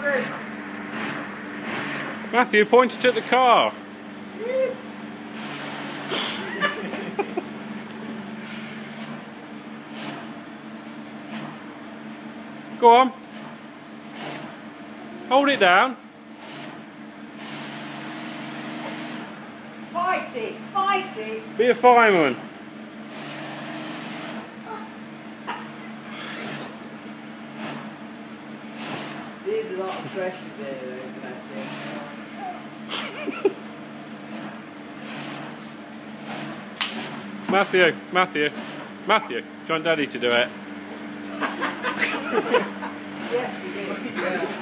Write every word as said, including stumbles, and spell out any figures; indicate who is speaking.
Speaker 1: Matthew, point it at the car.
Speaker 2: Yes.
Speaker 1: Go on. Hold it down.
Speaker 2: Fight it, fight it.
Speaker 1: Be a fireman.
Speaker 2: There's a lot of pressure there though, bless him.
Speaker 1: Matthew, Matthew, Matthew, do you want Daddy to do it?
Speaker 2: Yes, we do. Yeah.